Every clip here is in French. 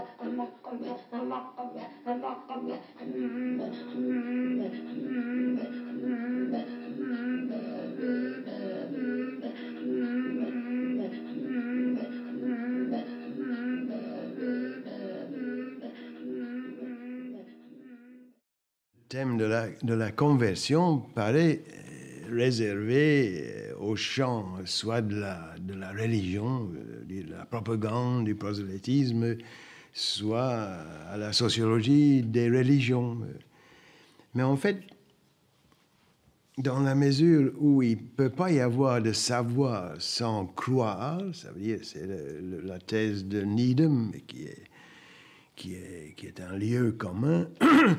Le thème de la conversion paraît réservé au champ soit de la religion, de la propagande, du prosélytisme, soit à la sociologie des religions. Mais en fait, dans la mesure où il ne peut pas y avoir de savoir sans croire, ça veut dire, c'est la thèse de Needham qui est un lieu commun,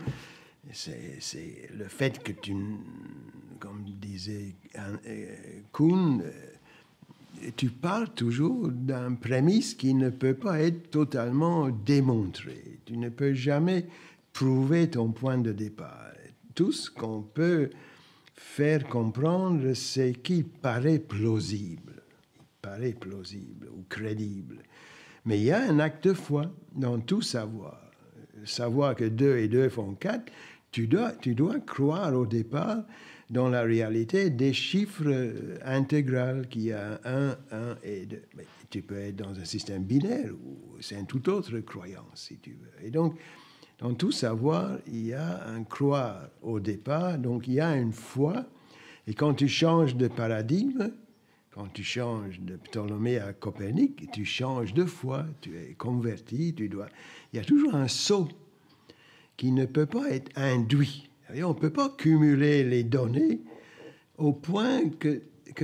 c'est le fait que comme disait Kuhn, tu pars toujours d'un prémisse qui ne peut pas être totalement démontré. Tu ne peux jamais prouver ton point de départ. Tout ce qu'on peut faire comprendre, c'est qu'il paraît plausible. Il paraît plausible ou crédible. Mais il y a un acte de foi dans tout savoir. Savoir que 2 et 2 font 4, tu dois croire au départ dans la réalité des chiffres intégraux, qu'il y a 1 et 2. Mais tu peux être dans un système binaire ou c'est une toute autre croyance, si tu veux. Et donc, dans tout savoir, il y a un croire au départ, donc il y a une foi. Et quand tu changes de paradigme, quand tu changes de Ptolémée à Copernic, tu changes de foi, tu es converti, il y a toujours un saut qui ne peut pas être induit. On ne peut pas cumuler les données au point que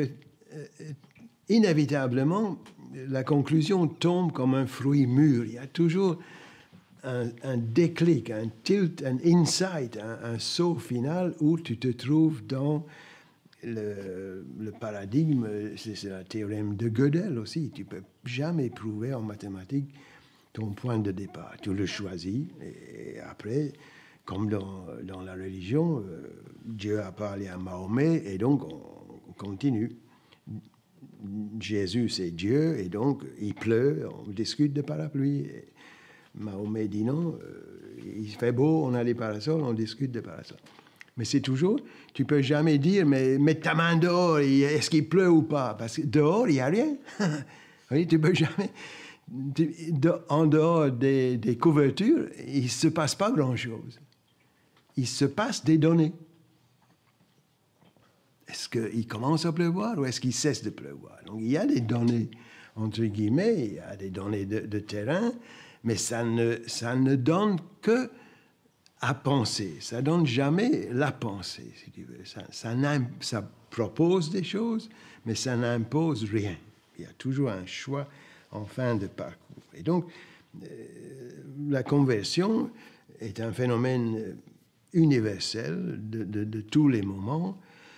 inévitablement, la conclusion tombe comme un fruit mûr. Il y a toujours un déclic, un tilt, un insight, un saut final où tu te trouves dans le paradigme, c'est le théorème de Gödel aussi. Tu ne peux jamais prouver en mathématiques ton point de départ. Tu le choisis et après, comme dans la religion, Dieu a parlé à Mahomet et donc on continue. Jésus, c'est Dieu et donc il pleut, on discute de parapluie. Et Mahomet dit non, il fait beau, on a les parasols, on discute de parasols. Mais c'est toujours, tu ne peux jamais dire, mais mets ta main dehors, est-ce qu'il pleut ou pas? Parce que dehors, il n'y a rien. Oui, tu ne peux jamais. En dehors des couvertures, il ne se passe pas grand-chose. Il se passe des données. Est-ce qu'il commence à pleuvoir ou est-ce qu'il cesse de pleuvoir? Donc il y a des données, entre guillemets, il y a des données de terrain, mais ça ne donne que à penser. Ça ne donne jamais la pensée, si tu veux. Ça propose des choses, mais ça n'impose rien. Il y a toujours un choix en fin de parcours. Et donc, la conversion est un phénomène universel de tous les moments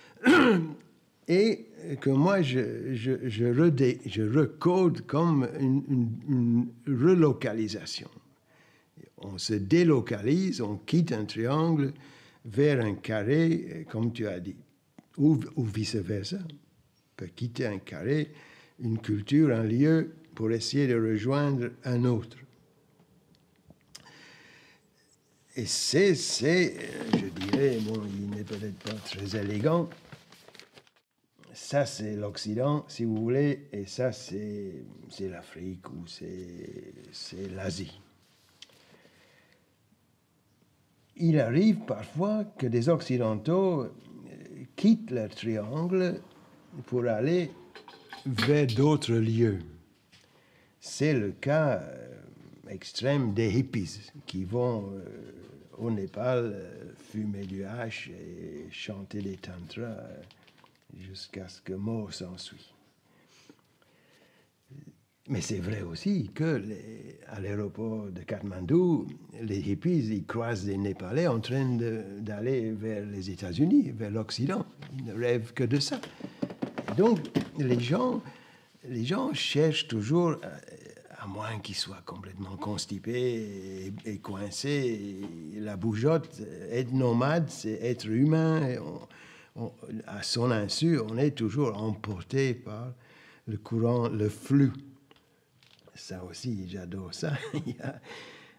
et que moi, je recode comme une relocalisation. On se délocalise, on quitte un triangle vers un carré, comme tu as dit, ou vice-versa. On peut quitter un carré, une culture, un lieu, pour essayer de rejoindre un autre. Et c'est, je dirais, bon, il n'est peut-être pas très élégant, ça c'est l'Occident, si vous voulez, et ça c'est l'Afrique ou c'est l'Asie. Il arrive parfois que des Occidentaux quittent leur triangle pour aller vers d'autres lieux. C'est le cas extrême des hippies qui vont au Népal fumer du hash et chanter des tantras jusqu'à ce que mort s'ensuit. Mais c'est vrai aussi que à l'aéroport de Katmandou, les hippies, ils croisent des Népalais en train d'aller vers les États-Unis, vers l'Occident. Ils ne rêvent que de ça. Et donc, les gens cherchent toujours, à moins qu'ils soient complètement constipés et coincés, la bougeotte, être nomade, c'est être humain. Et à son insu, on est toujours emporté par le courant, le flux. Ça aussi, j'adore ça.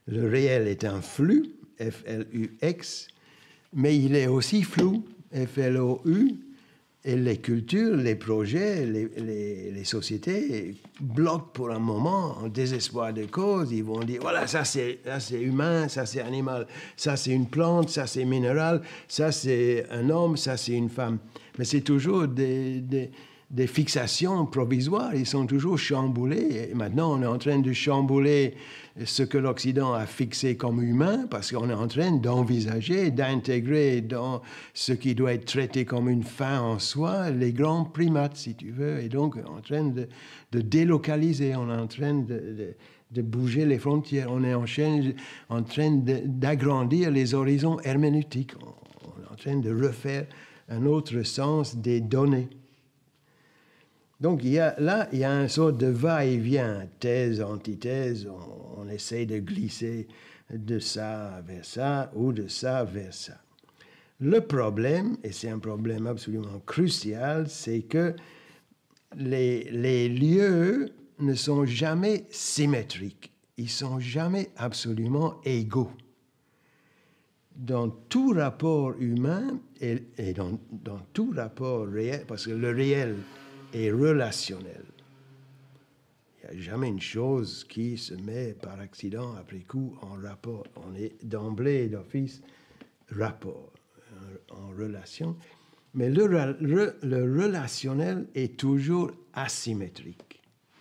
Le réel est un flux, F-L-U-X, mais il est aussi flou, F-L-O-U, et les cultures, les projets, les sociétés bloquent pour un moment, en désespoir de cause. Ils vont dire, voilà, ça c'est humain, ça c'est animal, ça c'est une plante, ça c'est minéral, ça c'est un homme, ça c'est une femme. Mais c'est toujours des fixations provisoires, ils sont toujours chamboulés. Et maintenant, on est en train de chambouler ce que l'Occident a fixé comme humain, parce qu'on est en train d'envisager, d'intégrer dans ce qui doit être traité comme une fin en soi, les grands primates, si tu veux. Et donc, on est en train de délocaliser, on est en train de bouger les frontières, on est en train d'agrandir les horizons herméneutiques, on est en train de refaire un autre sens des données. Donc, il y a un sort de va-et-vient, thèse, antithèse, on essaie de glisser de ça vers ça ou de ça vers ça. Le problème, et c'est un problème absolument crucial, c'est que les lieux ne sont jamais symétriques, ils ne sont jamais absolument égaux. Dans tout rapport humain et dans tout rapport réel, parce que le réel est relationnel. Il n'y a jamais une chose qui se met par accident, après coup, en rapport. On est d'emblée, d'office, rapport, en relation. Mais le relationnel est toujours asymétrique.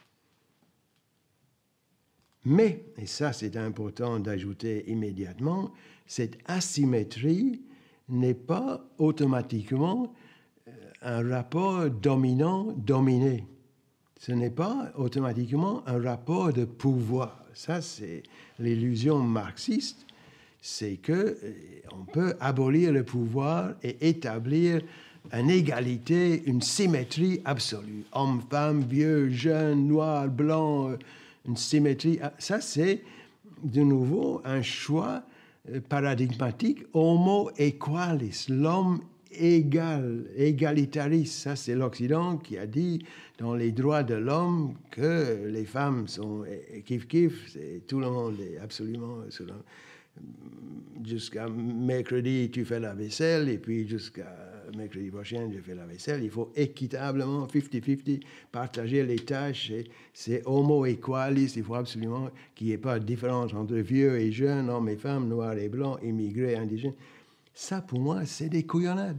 Mais, et ça c'est important d'ajouter immédiatement, cette asymétrie n'est pas automatiquement un rapport dominant-dominé. Ce n'est pas automatiquement un rapport de pouvoir. Ça, c'est l'illusion marxiste, c'est qu'on peut abolir le pouvoir et établir une égalité, une symétrie absolue. Homme, femme, vieux, jeune, noir, blanc, une symétrie. Ça, c'est de nouveau un choix paradigmatique, homo equalis, l'homme égal, égalitariste. Ça, c'est l'Occident qui a dit dans les droits de l'homme que les femmes sont kiff-kiff, tout le monde est absolument... Jusqu'à mercredi, tu fais la vaisselle, et puis jusqu'à mercredi prochain, je fais la vaisselle. Il faut équitablement, 50-50, partager les tâches. C'est homo equalis. Il faut absolument qu'il n'y ait pas de différence entre vieux et jeunes, hommes et femmes, noirs et blancs, immigrés, indigènes. Ça, pour moi, c'est des couillonnades.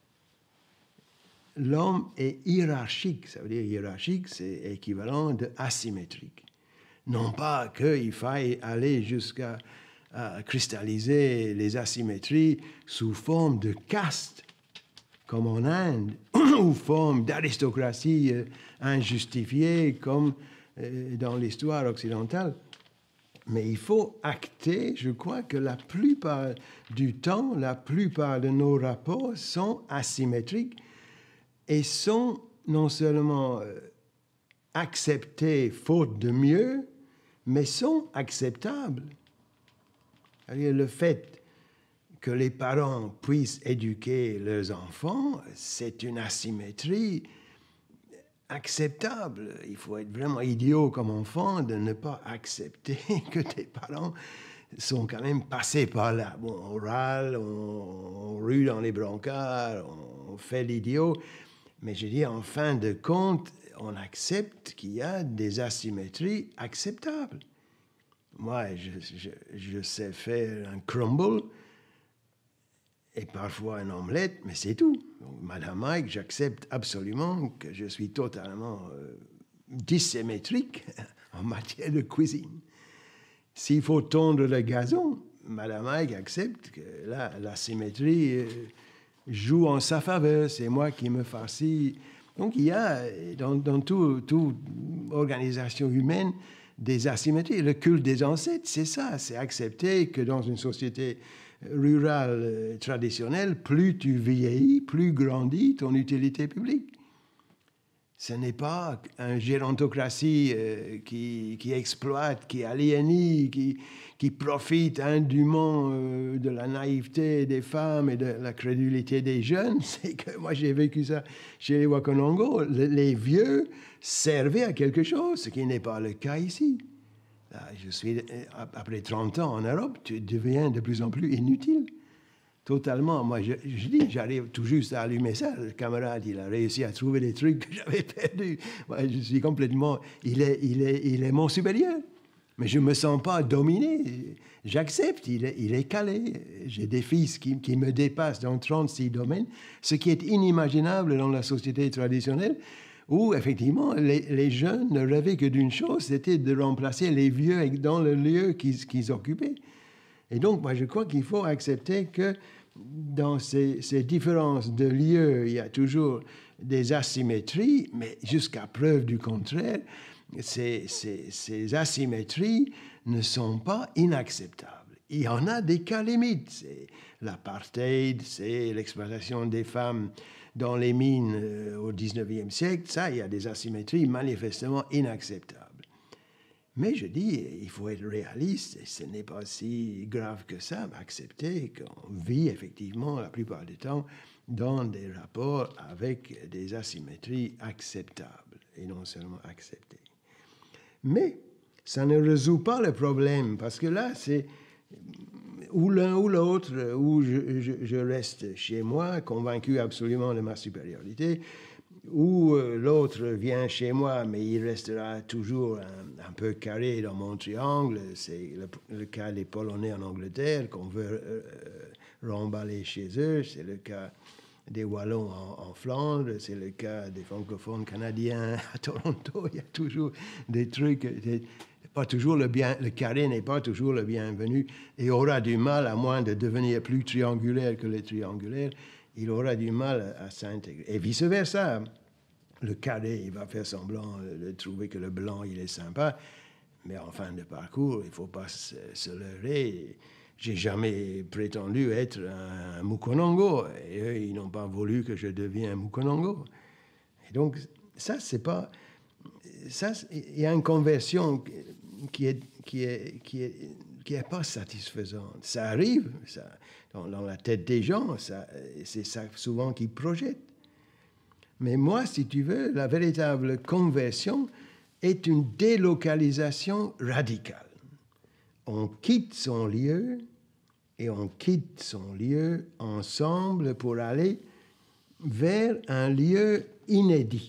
L'homme est hiérarchique. Ça veut dire hiérarchique, c'est équivalent de asymétrique. Non pas qu'il faille aller jusqu'à cristalliser les asymétries sous forme de caste, comme en Inde, ou forme d'aristocratie injustifiée, comme dans l'histoire occidentale. Mais il faut acter, je crois que la plupart du temps, la plupart de nos rapports sont asymétriques et sont non seulement acceptés faute de mieux, mais sont acceptables. C'est-à-dire le fait que les parents puissent éduquer leurs enfants, c'est une asymétrie acceptable. Il faut être vraiment idiot comme enfant de ne pas accepter que tes parents sont quand même passés par là. Bon, on râle, on rue dans les brancards, on fait l'idiot, mais je dis en fin de compte, on accepte qu'il y a des asymétries acceptables. Moi, je sais faire un crumble et parfois une omelette, mais c'est tout. Donc, Madame Mike, j'accepte absolument que je suis totalement dissymétrique en matière de cuisine. S'il faut tondre le gazon, Madame Mike accepte que là, la symétrie joue en sa faveur. C'est moi qui me farcis. Donc, il y a dans toute organisation humaine des asymétries. Le culte des ancêtres, c'est ça. C'est accepter que dans une société rurale traditionnelle, plus tu vieillis, plus grandit ton utilité publique. Ce n'est pas une gérontocratie qui exploite, qui aliénise, qui profite indûment de la naïveté des femmes et de la crédulité des jeunes. C'est que moi, j'ai vécu ça chez les Wakonongo. Les vieux servaient à quelque chose, ce qui n'est pas le cas ici. Là, après 30 ans en Europe, tu deviens de plus en plus inutile. Totalement. Moi, je dis, j'arrive tout juste à allumer ça. Le camarade, il a réussi à trouver des trucs que j'avais perdus. Moi, je suis complètement... Il est mon supérieur. Mais je ne me sens pas dominé. J'accepte, il est calé. J'ai des fils qui me dépassent dans 36 domaines, ce qui est inimaginable dans la société traditionnelle, où effectivement les jeunes ne rêvaient que d'une chose, c'était de remplacer les vieux dans le lieu qu'ils occupaient. Et donc, moi, je crois qu'il faut accepter que dans ces différences de lieux, il y a toujours des asymétries, mais jusqu'à preuve du contraire, ces asymétries ne sont pas inacceptables. Il y en a des cas limites. C'est l'apartheid, c'est l'exploitation des femmes dans les mines au XIXe siècle. Ça, il y a des asymétries manifestement inacceptables. Mais je dis, il faut être réaliste, et ce n'est pas si grave que ça, mais accepter qu'on vit effectivement la plupart du temps dans des rapports avec des asymétries acceptables, et non seulement acceptées. Mais ça ne résout pas le problème, parce que là, c'est ou l'un ou l'autre, ou je reste chez moi, convaincu absolument de ma supériorité, ou l'autre vient chez moi, mais il restera toujours un peu carré dans mon triangle. C'est le cas des Polonais en Angleterre qu'on veut remballer chez eux. C'est le cas des Wallons en Flandre. C'est le cas des francophones canadiens à Toronto. Il y a toujours des trucs... Pas toujours le carré n'est pas toujours le bienvenu et aura du mal, à moins de devenir plus triangulaire que les triangulaires, il aura du mal à s'intégrer. Et vice-versa. Le carré, il va faire semblant de trouver que le blanc, il est sympa, mais en fin de parcours, il ne faut pas se leurrer. J'ai jamais prétendu être un Mukonongo, et eux, ils n'ont pas voulu que je devienne un Mukonongo. Et donc, ça, c'est pas... Ça, il y a une conversion qui est pas satisfaisante. Ça arrive, ça, dans la tête des gens, c'est ça souvent qui projette. Mais moi, si tu veux, la véritable conversion est une délocalisation radicale. On quitte son lieu et on quitte son lieu ensemble pour aller vers un lieu inédit.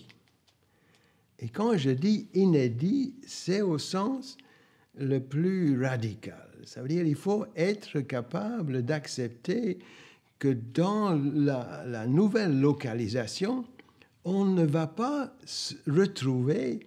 Et quand je dis inédit, c'est au sens le plus radical. Ça veut dire qu'il faut être capable d'accepter que dans la nouvelle localisation, on ne va pas retrouver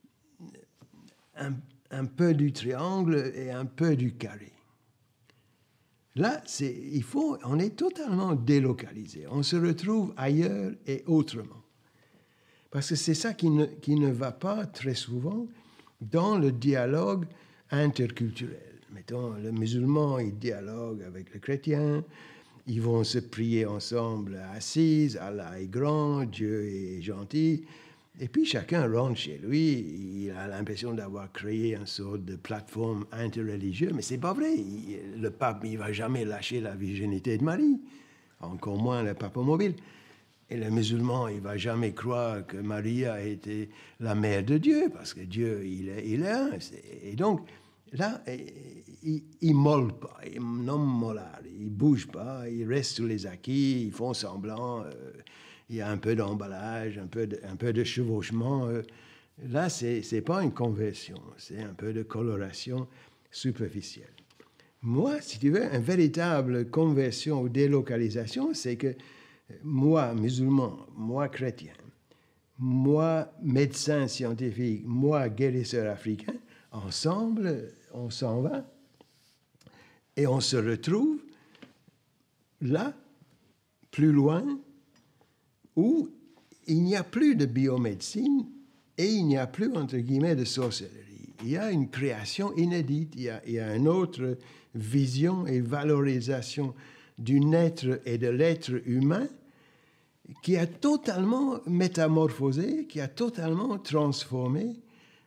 un peu du triangle et un peu du carré. Là, on est totalement délocalisé. On se retrouve ailleurs et autrement. Parce que c'est ça qui ne va pas très souvent dans le dialogue interculturel. Mettons, le musulman, il dialogue avec le chrétien, ils vont se prier ensemble assises, Allah est grand, Dieu est gentil, et puis chacun rentre chez lui, il a l'impression d'avoir créé une sorte de plateforme interreligieuse, mais c'est pas vrai. Le pape, il va jamais lâcher la virginité de Marie, encore moins le pape mobile. Et le musulman, il ne va jamais croire que Marie a été la mère de Dieu, parce que Dieu, il est un. Et donc, là, il ne molle pas, non mollard, il ne bouge pas, il reste sur les acquis, ils font semblant, il y a un peu d'emballage, un peu de chevauchement. Là, ce n'est pas une conversion, c'est un peu de coloration superficielle. Moi, si tu veux, une véritable conversion ou délocalisation, c'est que moi, musulman, moi, chrétien, moi, médecin scientifique, moi, guérisseur africain, ensemble, on s'en va et on se retrouve là, plus loin, où il n'y a plus de biomédecine et il n'y a plus, entre guillemets, de sorcellerie. Il y a une création inédite, il y a une autre vision et valorisation du être et de l'être humain qui a totalement métamorphosé, qui a totalement transformé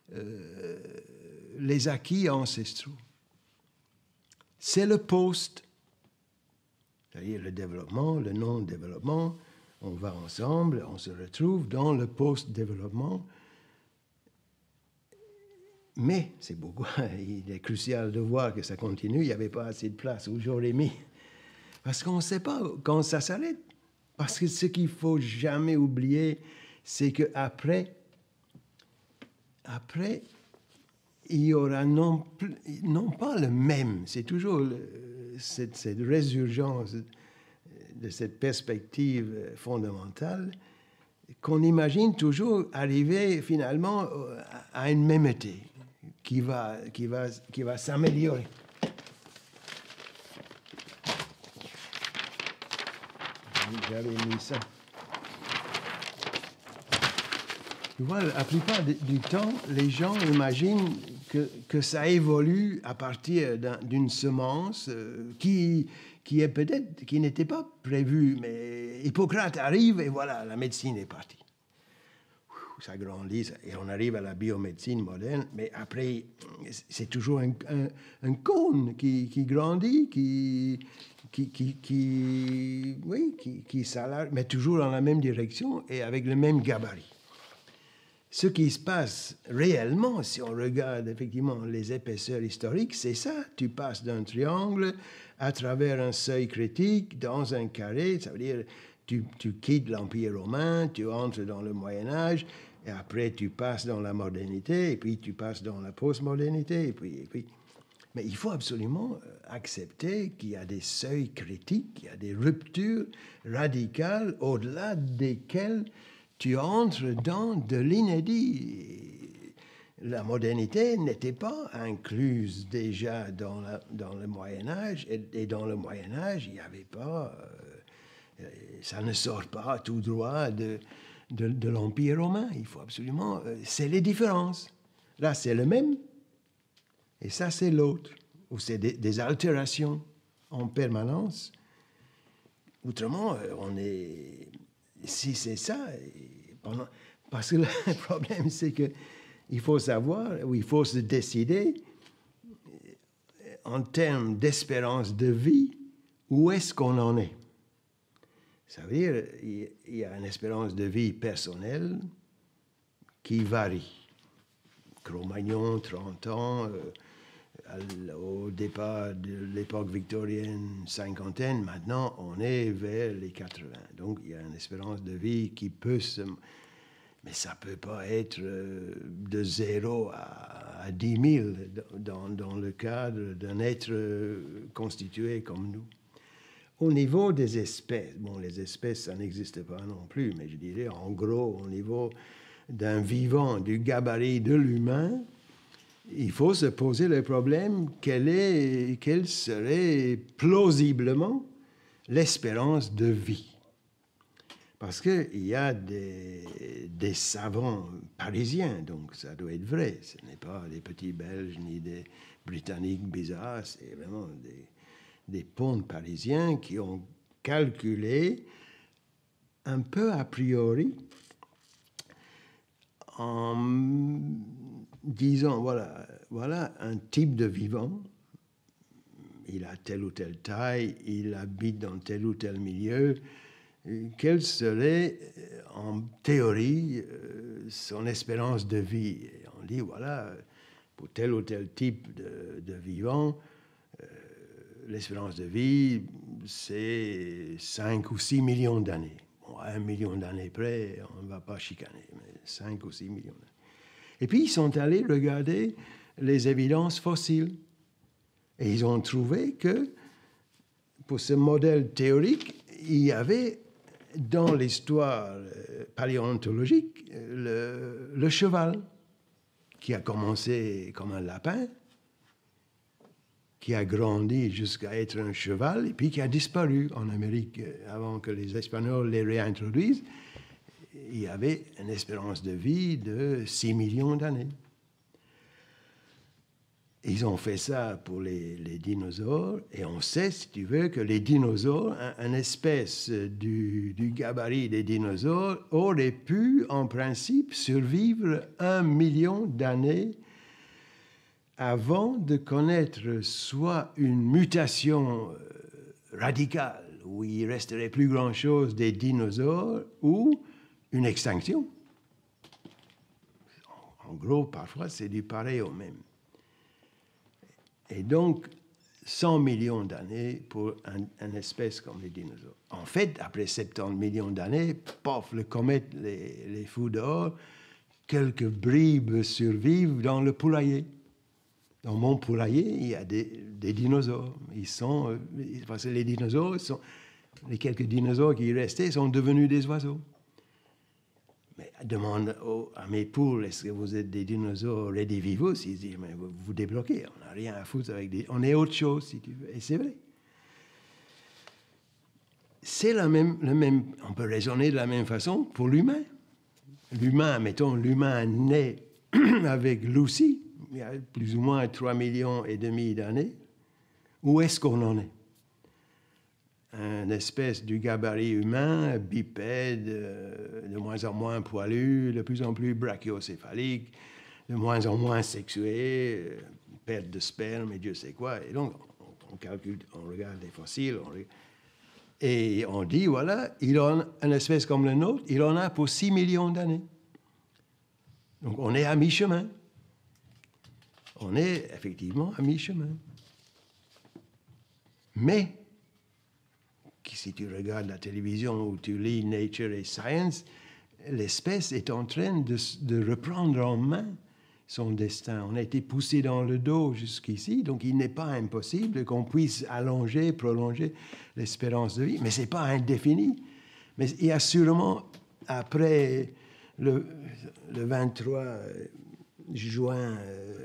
les acquis ancestraux. C'est le post, c'est-à-dire le développement, le non-développement. On va ensemble, on se retrouve dans le post-développement. Mais c'est beaucoup. Il est crucial de voir que ça continue. Il n'y avait pas assez de place où j'aurais mis. Parce qu'on ne sait pas quand ça s'arrête. Parce que ce qu'il ne faut jamais oublier, c'est qu'après, il y aura non pas le même, c'est toujours cette résurgence de cette perspective fondamentale qu'on imagine toujours arriver finalement à une mêmeté qui va s'améliorer. J'avais mis ça. Tu vois, la plupart du temps, les gens imaginent que ça évolue à partir d'une semence qui n'était pas prévue. Mais Hippocrate arrive et voilà, la médecine est partie. Ça grandit et on arrive à la biomédecine moderne. Mais après, c'est toujours un cône qui grandit, qui s'alarge, mais toujours dans la même direction et avec le même gabarit. Ce qui se passe réellement, si on regarde effectivement les épaisseurs historiques, c'est ça. Tu passes d'un triangle à travers un seuil critique dans un carré. Ça veut dire tu quittes l'Empire romain, tu entres dans le Moyen-Âge, et après tu passes dans la modernité, et puis tu passes dans la postmodernité, et puis. Mais il faut absolument accepter qu'il y a des seuils critiques, qu'il y a des ruptures radicales au-delà desquelles tu entres dans de l'inédit. La modernité n'était pas incluse déjà dans le Moyen-Âge, et dans le Moyen-Âge, il n'y avait pas... ça ne sort pas tout droit de l'Empire romain. Il faut absolument... c'est les différences. Là, c'est le même, et ça, c'est l'autre. Ou c'est des altérations en permanence. Autrement, on est... Si c'est ça, parce que le problème, c'est qu'il faut savoir, ou il faut se décider, en termes d'espérance de vie, où est-ce qu'on en est. Ça veut dire il y a une espérance de vie personnelle qui varie. Cro-Magnon, 30 ans, au départ de l'époque victorienne, cinquantaine, maintenant on est vers les 80. Donc il y a une espérance de vie qui peut se... Mais ça ne peut pas être de 0 à 10 000 dans le cadre d'un être constitué comme nous. Au niveau des espèces, bon, les espèces, ça n'existe pas non plus, mais je dirais en gros, au niveau d'un vivant, du gabarit de l'humain, il faut se poser le problème, quelle serait plausiblement l'espérance de vie. Parce qu'il y a des savants parisiens, donc ça doit être vrai. Ce n'est pas des petits Belges ni des Britanniques bizarres, c'est vraiment des pontes parisiens qui ont calculé un peu a priori en disant, voilà un type de vivant, il a telle ou telle taille, il habite dans tel ou tel milieu, quelle serait, en théorie, son espérance de vie. Et on dit, voilà, pour tel ou tel type de vivant, l'espérance de vie, c'est 5 ou 6 millions d'années. Bon, à 1 million d'années près, on ne va pas chicaner, mais 5 ou 6 millions d'années. Et puis, ils sont allés regarder les évidences fossiles. Et ils ont trouvé que, pour ce modèle théorique, il y avait, dans l'histoire paléontologique, le cheval, qui a commencé comme un lapin, qui a grandi jusqu'à être un cheval, et puis qui a disparu en Amérique avant que les Espagnols les réintroduisent. Il y avait une espérance de vie de 6 millions d'années. Ils ont fait ça pour les dinosaures, et on sait, si tu veux, que les dinosaures, une espèce du gabarit des dinosaures, aurait pu, en principe, survivre 1 million d'années avant de connaître soit une mutation radicale, où il ne resterait plus grand-chose des dinosaures, ou une extinction. En gros, parfois, c'est du pareil au même. Et donc, 100 millions d'années pour une espèce comme les dinosaures. En fait, après 70 millions d'années, pof, le comète les fout dehors, quelques bribes survivent dans le poulailler. Dans mon poulailler, il y a des dinosaures. Parce que les dinosaures, les quelques dinosaures qui restaient sont devenus des oiseaux. Mais demande à mes poules, est-ce que vous êtes des dinosaures redivivos? Ils disent, mais vous débloquez, on n'a rien à foutre avec on est autre chose, si tu veux. Et c'est vrai. C'est le même, on peut raisonner de la même façon pour l'humain. L'humain, mettons, l'humain naît avec Lucie, il y a plus ou moins 3,5 millions d'années. Où est-ce qu'on en est? Une espèce du gabarit humain, bipède, de moins en moins poilu, de plus en plus brachiocéphalique, de moins en moins sexué, perte de sperme et Dieu sait quoi. Et donc, on calcule, on regarde les fossiles, et on dit, voilà, il en a une espèce comme le nôtre, il en a pour 6 millions d'années. Donc, on est à mi-chemin. On est effectivement à mi-chemin. Mais, si tu regardes la télévision ou tu lis Nature et Science, l'espèce est en train de reprendre en main son destin. On a été poussé dans le dos jusqu'ici, donc il n'est pas impossible qu'on puisse allonger, prolonger l'espérance de vie, mais ce n'est pas indéfini. Mais il y a sûrement, après le 23 juin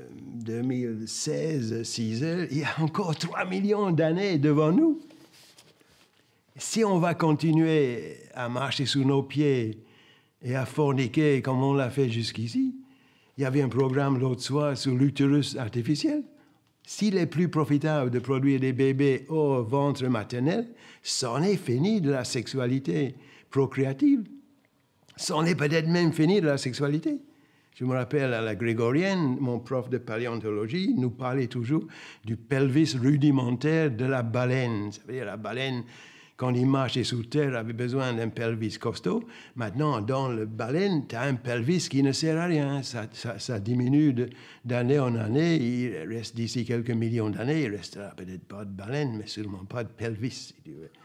2016, 6 heures, il y a encore 3 millions d'années devant nous. Si on va continuer à marcher sous nos pieds et à forniquer comme on l'a fait jusqu'ici, il y avait un programme l'autre soir sur l'utérus artificiel. S'il est plus profitable de produire des bébés au ventre maternel, c'en est fini de la sexualité procréative. C'en est peut-être même fini de la sexualité. Je me rappelle à la grégorienne, mon prof de paléontologie nous parlait toujours du pelvis rudimentaire de la baleine. Ça veut dire la baleine, quand il marchait sous terre, avait besoin d'un pelvis costaud. Maintenant, dans le baleine, tu as un pelvis qui ne sert à rien. Ça diminue d'année en année. Il reste d'ici quelques millions d'années, il restera peut-être pas de baleine, mais sûrement pas de pelvis, si tu veux.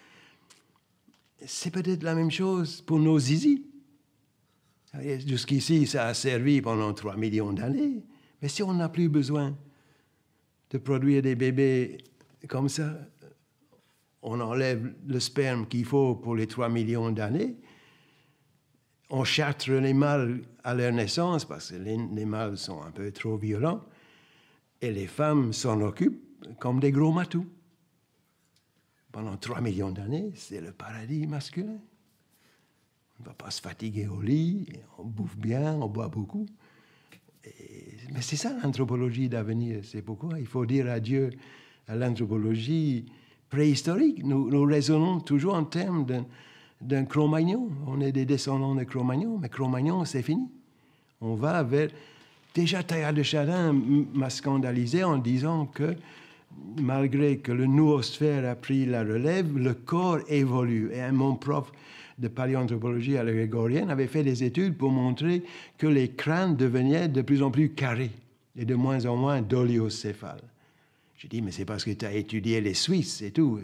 C'est peut-être la même chose pour nos zizis. Jusqu'ici, ça a servi pendant 3 millions d'années. Mais si on n'a plus besoin de produire des bébés comme ça, on enlève le sperme qu'il faut pour les 3 millions d'années, on châtre les mâles à leur naissance parce que les mâles sont un peu trop violents, et les femmes s'en occupent comme des gros matous. Pendant 3 millions d'années, c'est le paradis masculin. On ne va pas se fatiguer au lit, on bouffe bien, on boit beaucoup. Mais c'est ça l'anthropologie d'avenir. C'est pourquoi il faut dire adieu à l'anthropologie préhistorique. Nous raisonnons toujours en termes d'un Cro-Magnon. On est des descendants de Cro-Magnon, mais Cro-Magnon, c'est fini. On va vers... Déjà, Teilhard de Chardin m'a scandalisé en disant que malgré que le noosphère a pris la relève, le corps évolue. Et mon prof de paléanthropologie à la grégorienne avait fait des études pour montrer que les crânes devenaient de plus en plus carrés et de moins en moins d'oliocéphales. J'ai dit, mais c'est parce que tu as étudié les Suisses et tout.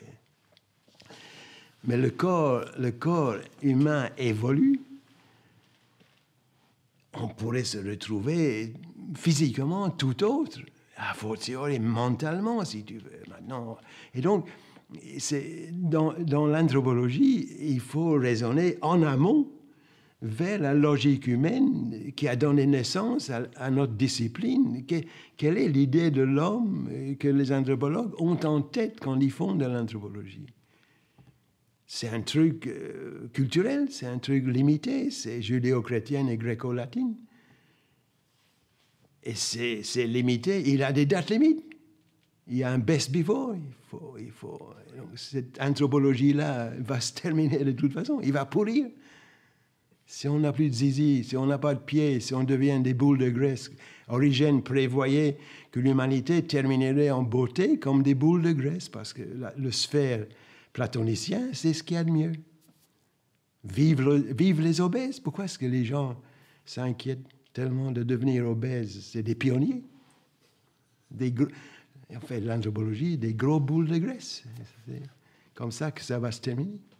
Mais le corps humain évolue. On pourrait se retrouver physiquement tout autre, a fortiori mentalement, si tu veux, maintenant. Et donc, dans l'anthropologie, il faut raisonner en amont vers la logique humaine qui a donné naissance à notre discipline. Quelle est l'idée de l'homme que les anthropologues ont en tête quand ils font de l'anthropologie? C'est un truc culturel, c'est un truc limité, c'est judéo-chrétien et gréco-latine. Et c'est limité, il a des dates limites. Il y a un best before, il faut. Donc cette anthropologie-là va se terminer de toute façon, il va pourrir. Si on n'a plus de zizi, si on n'a pas de pieds, si on devient des boules de graisse, Origène prévoyait que l'humanité terminerait en beauté comme des boules de graisse, parce que le sphère platonicien, c'est ce qu'il y a de mieux. Vive les obèses. Pourquoi est-ce que les gens s'inquiètent? tellement de devenir obèses. C'est des pionniers. On fait de l'anthropologie, des gros boules de graisse. C'est comme ça que ça va se terminer.